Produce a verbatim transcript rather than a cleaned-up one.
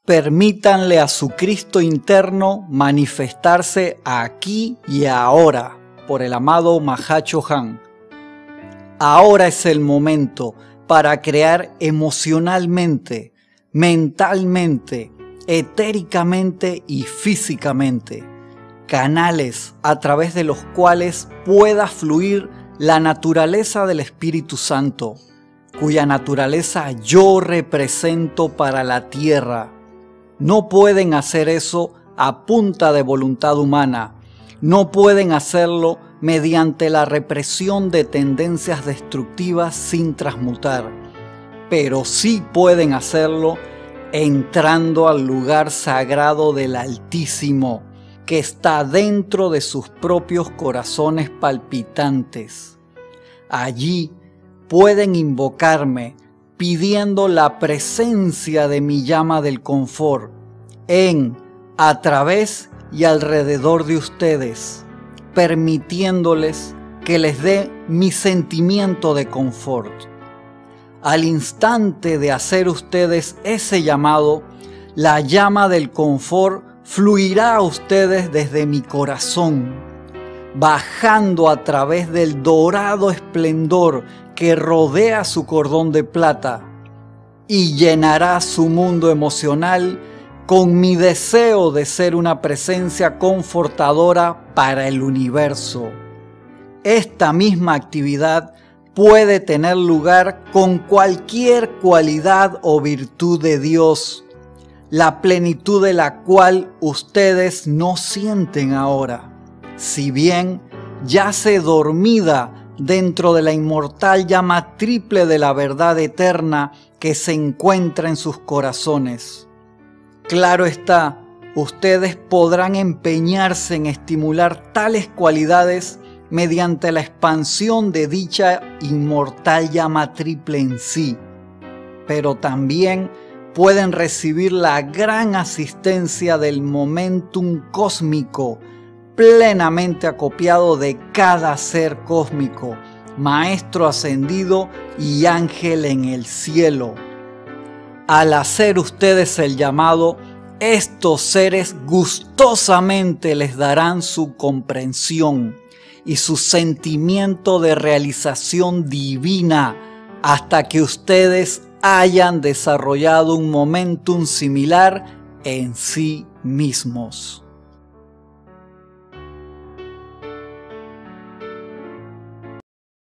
Permítanle a su Cristo interno manifestarse aquí y ahora por el amado Mahachohan. Ahora es el momento para crear emocionalmente, mentalmente, etéricamente y físicamente canales a través de los cuales pueda fluir la naturaleza del Espíritu Santo, cuya naturaleza yo represento para la tierra. No pueden hacer eso a punta de voluntad humana. No pueden hacerlo mediante la represión de tendencias destructivas sin transmutar. Pero sí pueden hacerlo entrando al lugar sagrado del Altísimo, que está dentro de sus propios corazones palpitantes. Allí pueden invocarme pidiendo la presencia de mi llama del confort en, a través y alrededor de ustedes, permitiéndoles que les dé mi sentimiento de confort. Al instante de hacer ustedes ese llamado, la llama del confort fluirá a ustedes desde mi corazón, bajando a través del dorado esplendor que rodea su cordón de plata y llenará su mundo emocional con mi deseo de ser una presencia confortadora para el universo. Esta misma actividad puede tener lugar con cualquier cualidad o virtud de Dios, la plenitud de la cual ustedes no sienten ahora, si bien yace dormida dentro de la inmortal llama triple de la verdad eterna que se encuentra en sus corazones. Claro está, ustedes podrán empeñarse en estimular tales cualidades mediante la expansión de dicha inmortal llama triple en sí, pero también pueden recibir la gran asistencia del momentum cósmico plenamente acopiado de cada ser cósmico, maestro ascendido y ángel en el cielo. Al hacer ustedes el llamado, estos seres gustosamente les darán su comprensión y su sentimiento de realización divina hasta que ustedes hayan desarrollado un momentum similar en sí mismos.